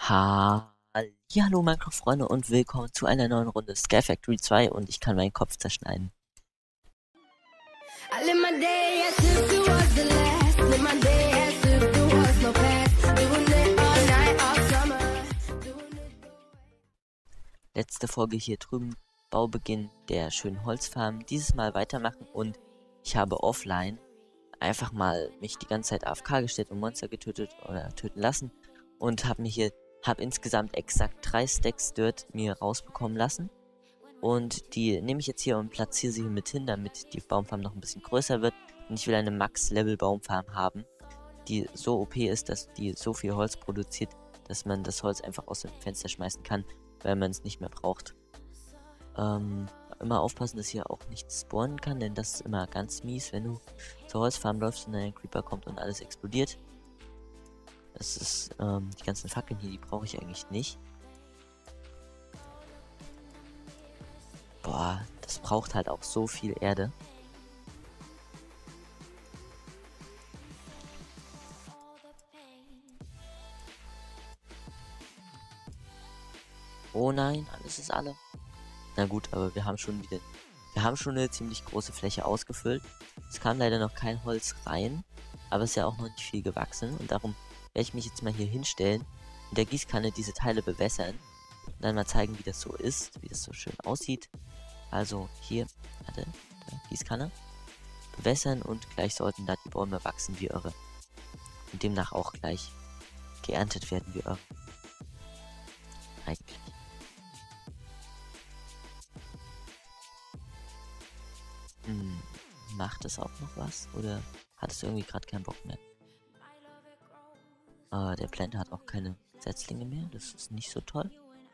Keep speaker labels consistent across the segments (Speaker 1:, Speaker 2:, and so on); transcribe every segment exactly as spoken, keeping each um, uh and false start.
Speaker 1: Ha Hallo Minecraft-Freunde und willkommen zu einer neuen Runde Scare Factory zwei und ich kann meinen Kopf zerschneiden.
Speaker 2: I live my day as if it was the last. Live my day as if there was no past. Doing it all night, all summer. Doing it.
Speaker 1: Letzte Folge hier drüben, Baubeginn der schönen Holzfarm. Dieses Mal weitermachen und ich habe offline einfach mal mich die ganze Zeit A F K gestellt und Monster getötet oder töten lassen und habe mir hier, habe insgesamt exakt drei Stacks Dirt mir rausbekommen lassen. Und die nehme ich jetzt hier und platziere sie hier mit hin, damit die Baumfarm noch ein bisschen größer wird. Und ich will eine Max-Level-Baumfarm haben, die so O P ist, dass die so viel Holz produziert, dass man das Holz einfach aus dem Fenster schmeißen kann, weil man es nicht mehr braucht. Ähm, immer aufpassen, dass hier auch nichts spawnen kann, denn das ist immer ganz mies, wenn du zur Holzfarm läufst und dann ein Creeper kommt und alles explodiert. Das ist, ähm, die ganzen Fackeln hier, die brauche ich eigentlich nicht. Boah, das braucht halt auch so viel Erde. Oh nein, alles ist alle. Na gut, aber wir haben schon wieder... Wir haben schon eine ziemlich große Fläche ausgefüllt. Es kam leider noch kein Holz rein, aber es ist ja auch noch nicht viel gewachsen. Und darum werde ich mich jetzt mal hier hinstellen, in der Gießkanne diese Teile bewässern. Und dann mal zeigen, wie das so ist, wie das so schön aussieht. Also hier, warte, da, Gießkanne. Bewässern und gleich sollten da die Bäume wachsen wie irre. Und demnach auch gleich geerntet werden wie irre. Eigentlich. Hm, macht das auch noch was? Oder hat es irgendwie gerade keinen Bock mehr? Äh, der Blender hat auch keine Setzlinge mehr. Das ist nicht so toll.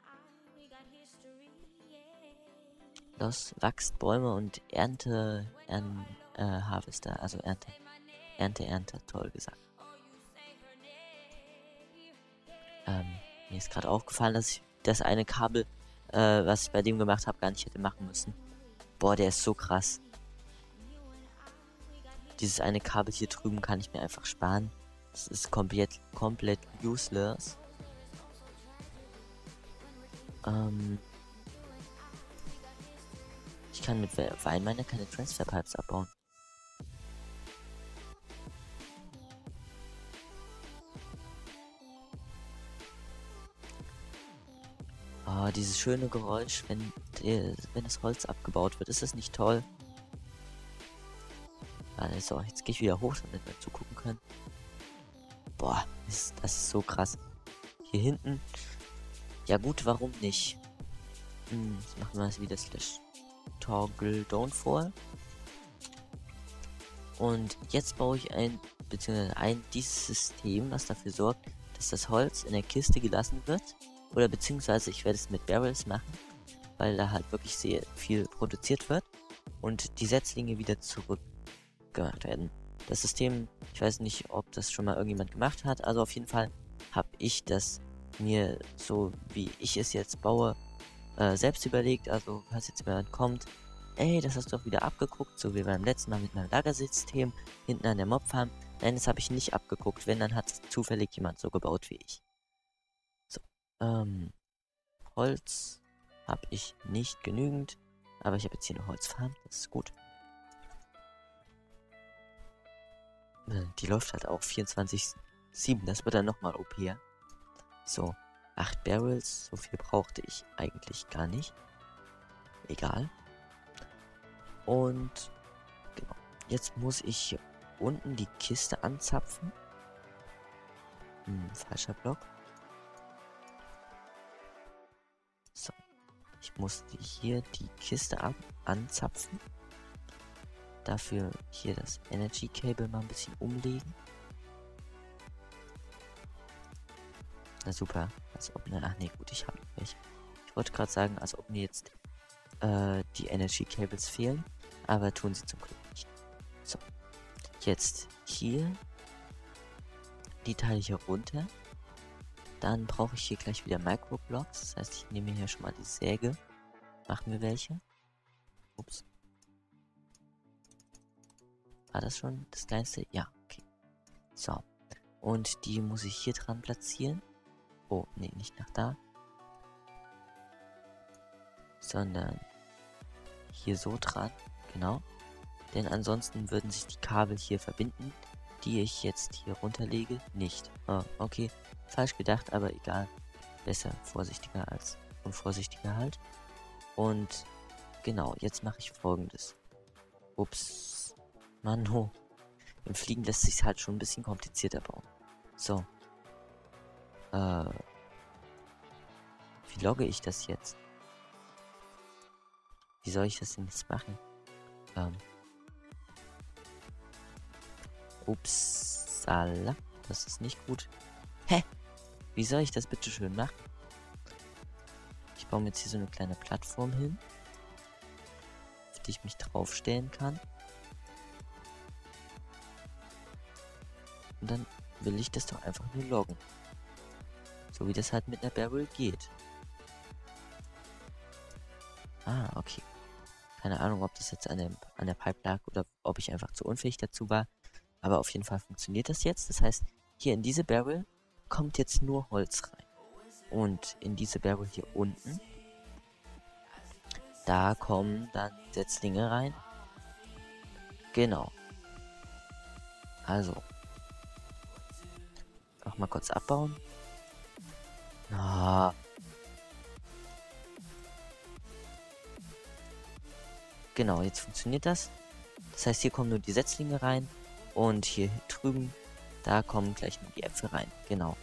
Speaker 1: Das wächst Bäume und Ernte, Ern, äh, Harvester, also Ernte. Ernte, Ernte, toll gesagt. Ähm, mir ist gerade aufgefallen, dass ich das eine Kabel, äh, was ich bei dem gemacht habe, gar nicht hätte machen müssen. Boah, der ist so krass. Dieses eine Kabel hier drüben kann ich mir einfach sparen. Das ist komplett, komplett useless. Ähm, ich kann mit Weinminer keine Transferpipes abbauen. Oh, dieses schöne Geräusch, wenn, die, wenn das Holz abgebaut wird. Ist das nicht toll? Also, jetzt gehe ich wieder hoch, damit wir zugucken können. Boah, ist, das ist so krass. Hier hinten. Ja gut, warum nicht? Hm, jetzt machen wir es wieder slash toggle don't fall. Und jetzt baue ich ein, beziehungsweise ein dieses System, was dafür sorgt, dass das Holz in der Kiste gelassen wird. Oder beziehungsweise ich werde es mit Barrels machen, weil da halt wirklich sehr viel produziert wird. Und die Setzlinge wieder zurück gemacht werden. Das System, ich weiß nicht, ob das schon mal irgendjemand gemacht hat, also auf jeden Fall habe ich das mir so, wie ich es jetzt baue, äh, selbst überlegt. Also falls jetzt jemand kommt, ey, das hast du doch wieder abgeguckt, so wie beim letzten Mal mit meinem Lagersystem hinten an der Mobfarm. Nein, das habe ich nicht abgeguckt, wenn, dann hat es zufällig jemand so gebaut wie ich. So, ähm, Holz habe ich nicht genügend, aber ich habe jetzt hier eine Holzfarm, das ist gut. Die läuft halt auch vierundzwanzig sieben, das wird dann nochmal O P. So, acht Barrels, so viel brauchte ich eigentlich gar nicht. Egal. Und, genau, jetzt muss ich hier unten die Kiste anzapfen. Hm, falscher Block. So, ich musste hier die Kiste ab anzapfen. Dafür hier das Energy Cable mal ein bisschen umlegen. Na super, als ob ne, ach nee, gut, ich habe welche. Ich wollte gerade sagen, als ob mir jetzt äh, die Energy Cables fehlen, aber tun sie zum Glück nicht. So, jetzt hier die Teile hier runter. Dann brauche ich hier gleich wieder Microblocks. Das heißt, ich nehme hier schon mal die Säge. Machen wir welche. Ups. War das schon das kleinste? Ja, okay. So. Und die muss ich hier dran platzieren. Oh, nee, nicht nach da. Sondern hier so dran. Genau. Denn ansonsten würden sich die Kabel hier verbinden, die ich jetzt hier runterlege. Nicht. Oh, okay. Falsch gedacht, aber egal. Besser vorsichtiger als unvorsichtiger halt. Und genau, jetzt mache ich Folgendes. Ups. Mann, oh. Im Fliegen lässt sich halt schon ein bisschen komplizierter bauen. So. Äh. Wie logge ich das jetzt? Wie soll ich das denn jetzt machen? Ähm. Upsala. Das ist nicht gut. Hä? Wie soll ich das bitte schön machen? Ich baue mir jetzt hier so eine kleine Plattform hin, auf die ich mich draufstellen kann. Und dann will ich das doch einfach nur loggen. So wie das halt mit einer Barrel geht. Ah, okay. Keine Ahnung, ob das jetzt an, dem, an der Pipe lag oder ob ich einfach zu unfähig dazu war. Aber auf jeden Fall funktioniert das jetzt. Das heißt, hier in diese Barrel kommt jetzt nur Holz rein. Und in diese Barrel hier unten, da kommen dann Setzlinge rein. Genau. Also. Noch mal kurz abbauen. Ah. Genau, jetzt funktioniert das. Das heißt, hier kommen nur die Setzlinge rein. Und hier drüben, da kommen gleich nur die Äpfel rein. Genau.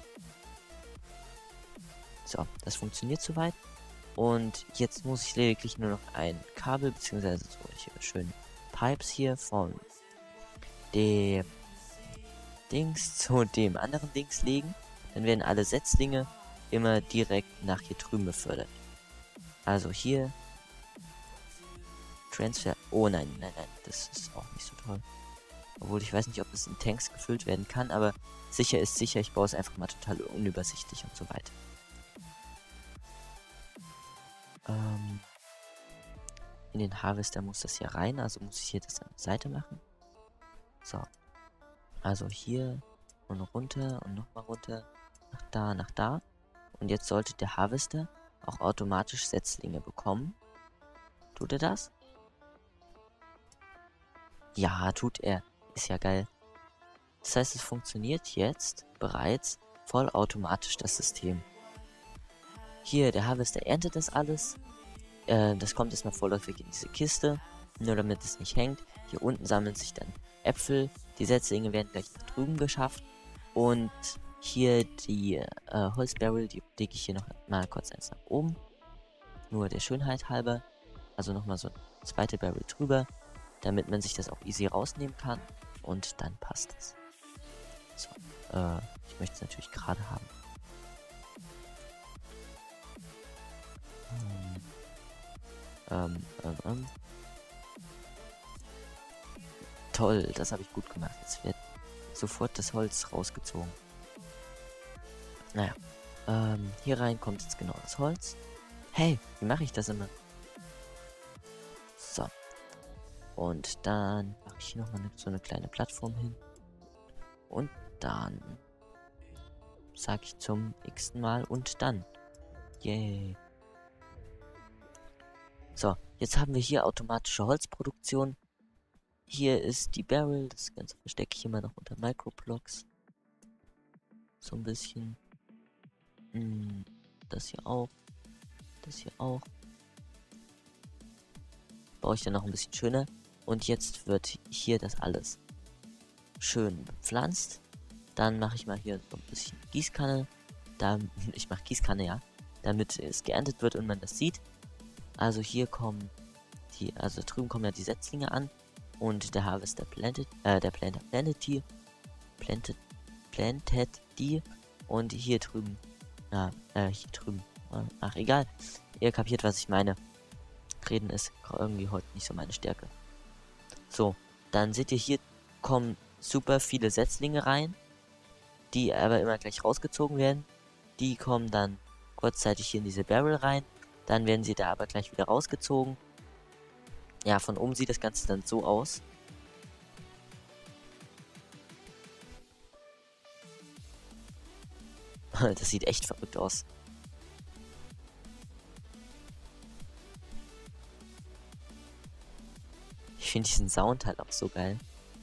Speaker 1: So, das funktioniert soweit. Und jetzt muss ich lediglich nur noch ein Kabel, beziehungsweise solche schönen Pipes hier von dem Dings zu dem anderen Dings legen. Dann werden alle Setzlinge immer direkt nach hier drüben befördert. Also hier Transfer. Oh nein, nein, nein, das ist auch nicht so toll. Obwohl ich weiß nicht, ob es in Tanks gefüllt werden kann, aber sicher ist sicher, ich baue es einfach mal total unübersichtlich und so weiter. Ähm, in den Harvester muss das hier rein, also muss ich hier das an der Seite machen. So. Also hier und runter und nochmal runter, nach da, nach da. Und jetzt sollte der Harvester auch automatisch Setzlinge bekommen. Tut er das? Ja, tut er. Ist ja geil. Das heißt, es funktioniert jetzt bereits vollautomatisch, das System. Hier, der Harvester erntet das alles. Äh, das kommt erstmal vorläufig in diese Kiste. Nur damit es nicht hängt. Hier unten sammeln sich dann Äpfel. Die Setzlinge werden gleich nach drüben geschafft. Und hier die äh, Holzbarrel, die lege ich hier noch mal kurz eins nach oben. Nur der Schönheit halber. Also nochmal so eine zweite Barrel drüber. Damit man sich das auch easy rausnehmen kann. Und dann passt es. So, äh, ich möchte es natürlich gerade haben. Hm. Ähm, ähm, ähm. Toll, das habe ich gut gemacht. Jetzt wird sofort das Holz rausgezogen. Naja, ähm, hier rein kommt jetzt genau das Holz. Hey, wie mache ich das immer? So. Und dann mache ich hier nochmal so eine kleine Plattform hin. Und dann sage ich zum x-ten Mal und dann. Yay. So, jetzt haben wir hier automatische Holzproduktion. Hier ist die Barrel. Das Ganze verstecke ich immer noch unter Microblocks. So ein bisschen. Hm, das hier auch. Das hier auch. Baue ich dann noch ein bisschen schöner. Und jetzt wird hier das alles schön bepflanzt. Dann mache ich mal hier so ein bisschen Gießkanne. Da, ich mache Gießkanne, ja. Damit es geerntet wird und man das sieht. Also hier kommen die, also drüben kommen ja die Setzlinge an. Und der Harvester plantet, äh, der Planter plantet die. Plantet, plantet die. Und hier drüben, ja, äh, hier drüben. Ach, egal. Ihr kapiert, was ich meine. Reden ist irgendwie heute nicht so meine Stärke. So, dann seht ihr, hier kommen super viele Setzlinge rein, die aber immer gleich rausgezogen werden. Die kommen dann kurzzeitig hier in diese Barrel rein, dann werden sie da aber gleich wieder rausgezogen. Ja, von oben sieht das Ganze dann so aus. Das sieht echt verrückt aus. Ich finde diesen Sound halt auch so geil.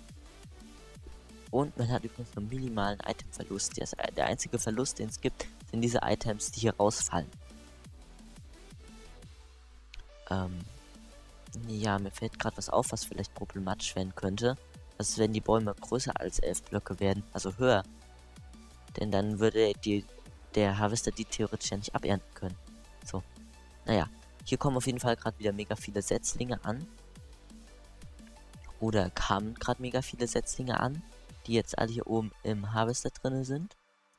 Speaker 1: Und man hat übrigens einen minimalen Itemverlust. Der einzige Verlust, den es gibt, sind diese Items, die hier rausfallen. Ähm, ja, mir fällt gerade was auf, was vielleicht problematisch werden könnte. Das ist, wenn die Bäume größer als elf Blöcke werden, also höher. Denn dann würde die, der Harvester die theoretisch ja nicht abernten können. So, naja. Hier kommen auf jeden Fall gerade wieder mega viele Setzlinge an. Oder kamen gerade mega viele Setzlinge an, die jetzt alle hier oben im Harvester drin sind.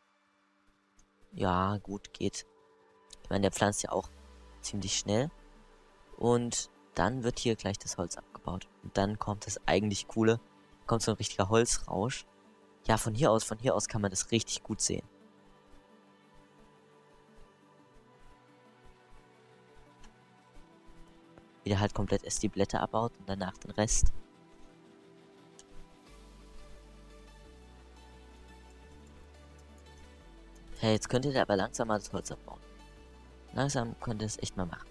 Speaker 1: Ja, gut, geht. Ich meine, der pflanzt ja auch ziemlich schnell. Und dann wird hier gleich das Holz abgebaut. Und dann kommt das eigentlich Coole. Kommt so ein richtiger Holzrausch. Ja, von hier aus, von hier aus kann man das richtig gut sehen. Wie der halt komplett erst die Blätter abbaut und danach den Rest. Hey, jetzt könnte der aber langsam mal das Holz abbauen. Langsam könnte es echt mal machen.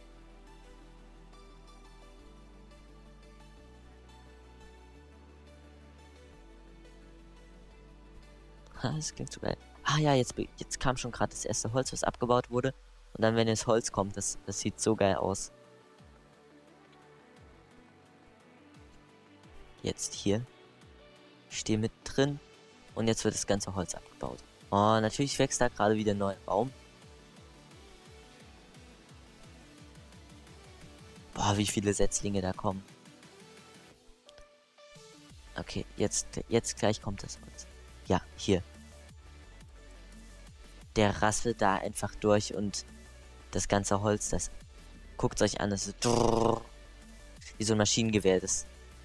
Speaker 1: Ha, das klingt so geil. Ah ja, jetzt, jetzt kam schon gerade das erste Holz, was abgebaut wurde. Und dann, wenn das Holz kommt, das, das sieht so geil aus. Jetzt hier. Ich stehe mit drin. Und jetzt wird das ganze Holz abgebaut. Oh, natürlich wächst da gerade wieder ein neuer Baum. Boah, wie viele Setzlinge da kommen. Okay, jetzt, jetzt gleich kommt das Holz. Ja, hier. Der rasselt da einfach durch und das ganze Holz, das guckt euch an, das ist wie so ein Maschinengewehr. Das,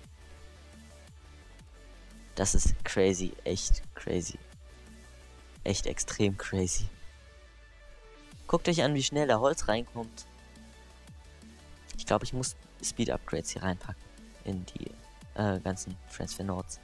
Speaker 1: das ist crazy, echt crazy. Echt extrem crazy. Guckt euch an, wie schnell da Holz reinkommt. Ich glaube, ich muss Speed Upgrades hier reinpacken. In die äh, ganzen Transfer Nodes.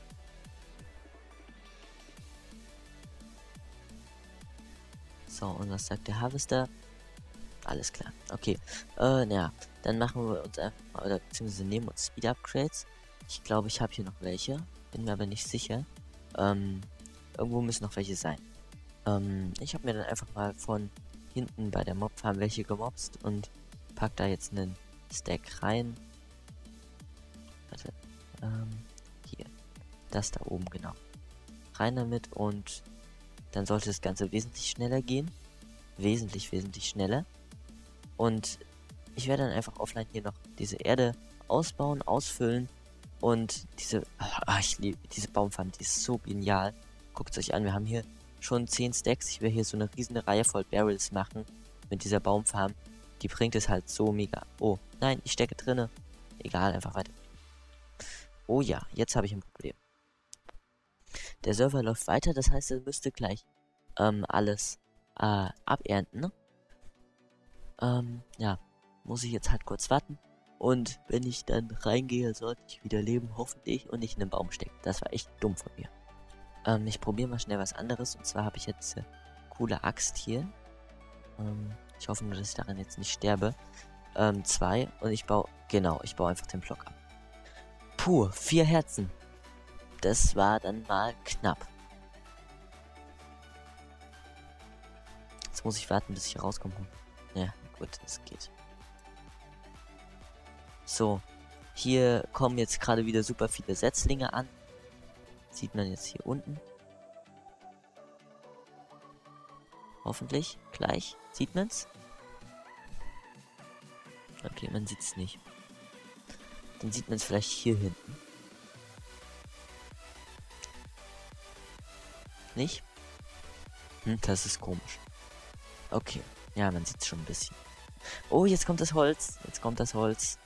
Speaker 1: So, und was sagt der Harvester? Alles klar. Okay. Äh, naja. Dann machen wir uns einfach mal, oder beziehungsweise nehmen uns Speed Upgrades. Ich glaube, ich habe hier noch welche. Bin mir aber nicht sicher. Ähm, irgendwo müssen noch welche sein. Ähm, ich habe mir dann einfach mal von hinten bei der Mob-Farm welche gemobst und pack da jetzt einen Stack rein. Warte. Ähm, hier. Das da oben, genau. Rein damit und dann sollte das Ganze wesentlich schneller gehen. Wesentlich, wesentlich schneller. Und ich werde dann einfach offline hier noch diese Erde ausbauen, ausfüllen. Und diese, ah, ich liebe diese Baumfarm, die ist so genial. Guckt es euch an, wir haben hier schon zehn Stacks. Ich werde hier so eine riesen Reihe voll Barrels machen mit dieser Baumfarm. Die bringt es halt so mega. Oh, nein, ich stecke drinne. Egal, einfach weiter. Oh ja, jetzt habe ich ein Problem. Der Server läuft weiter, das heißt, er müsste gleich ähm, alles äh, abernten. Ne? Ähm, ja, muss ich jetzt halt kurz warten. Und wenn ich dann reingehe, sollte ich wieder leben, hoffentlich, und nicht in den Baum stecken. Das war echt dumm von mir. Ähm, ich probiere mal schnell was anderes. Und zwar habe ich jetzt eine coole Axt hier. Ähm, ich hoffe nur, dass ich daran jetzt nicht sterbe. Ähm, zwei. Und ich baue, genau, ich baue einfach den Block ab. Puh, vier Herzen. Das war dann mal knapp. Jetzt muss ich warten, bis ich hier rauskomme. Ja, gut, es geht. So, hier kommen jetzt gerade wieder super viele Setzlinge an. Sieht man jetzt hier unten. Hoffentlich gleich. Sieht man's? Okay, man sieht's nicht. Dann sieht man es vielleicht hier hinten. Nicht? Hm, das ist komisch. Okay. Ja, man sieht es schon ein bisschen. Oh, jetzt kommt das Holz. Jetzt kommt das Holz.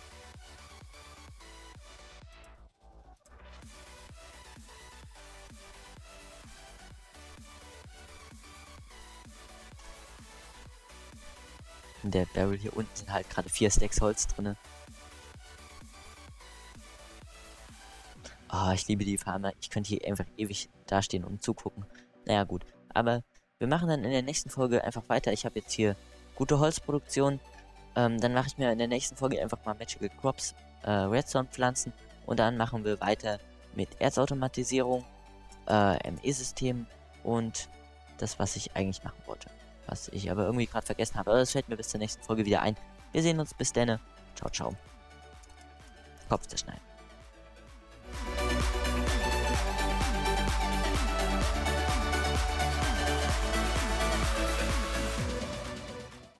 Speaker 1: In der Barrel hier unten sind halt gerade vier Stacks Holz drin. Ah, oh, ich liebe die Farmer. Ich könnte hier einfach ewig dastehen und zugucken. Naja, gut. Aber wir machen dann in der nächsten Folge einfach weiter. Ich habe jetzt hier gute Holzproduktion. Ähm, dann mache ich mir in der nächsten Folge einfach mal Magical Crops, äh, Redstone pflanzen. Und dann machen wir weiter mit Erzautomatisierung, äh, M E-System und das, was ich eigentlich machen wollte. Was ich aber irgendwie gerade vergessen habe. Aber das fällt mir bis zur nächsten Folge wieder ein. Wir sehen uns bis dann. Ciao, ciao. Kopf zerschneiden.